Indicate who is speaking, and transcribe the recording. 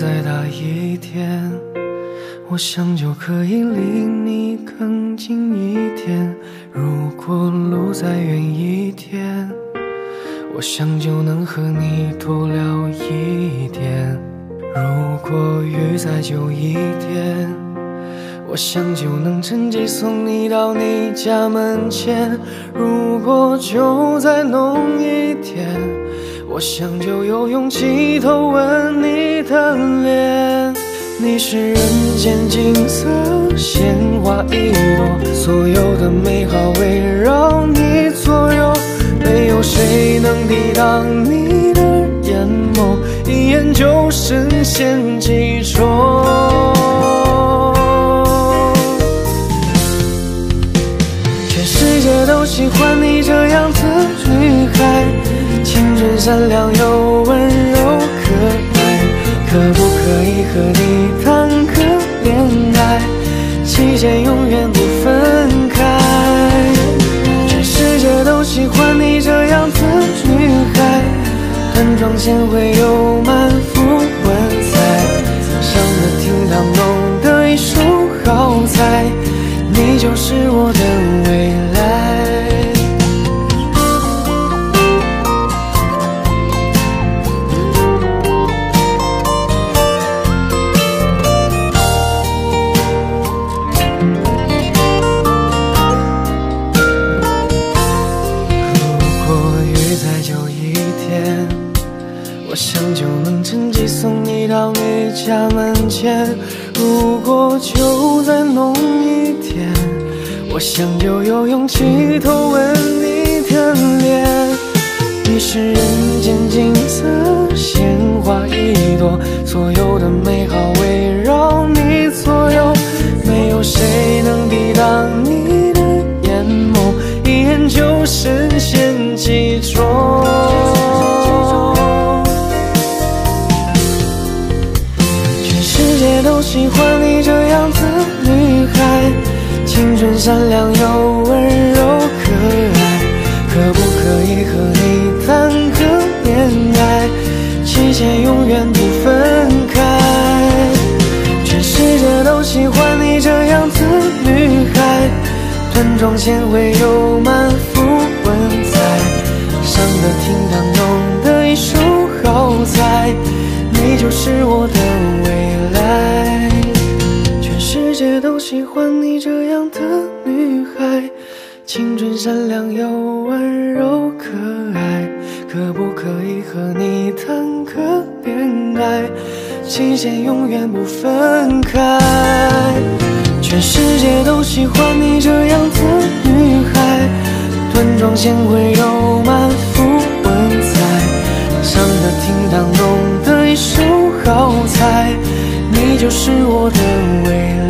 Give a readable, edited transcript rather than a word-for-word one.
Speaker 1: 再大一点，我想就可以离你更近一点。如果路再远一点，我想就能和你多聊一点。如果雨再久一点，我想就能趁机送你到你家门前。如果酒再浓一点，我想就有勇气偷吻你的脸。你是人间景色，鲜花一朵，所有的美好围绕你左右，没有谁能抵挡你的眼眸，一眼就深陷其中。全世界都喜欢你这样子女孩，青春善良又温柔可爱，可不可以和你谈个恋爱，期限永远不分开。全世界都喜欢你这样子女孩，端庄贤惠又满腹文采，上得厅堂弄得一手好菜，你就是我的未来。我想就能趁机送你到你家门前。如果酒再浓一点，我想就有勇气偷吻你的脸。你是人间景色，鲜花一朵，所有的美好围绕你左右，没有谁能抵挡你的眼眸，一眼就深陷其中。世界都喜欢你这样子女孩，青春善良又温柔可爱，可不可以和你谈个恋爱，期限永远不分开。全世界都喜欢你这样子女孩，端庄贤惠又满腹文采，上得厅堂弄得一手好菜，你就是我的未来。全世界都喜欢你这样的女孩，青春善良又温柔可爱，可不可以和你谈个恋爱，期限永远不分开。全世界都喜欢你这样的女孩，端庄贤惠又满腹文采，上得厅堂弄得一手好菜，你就是我的未来。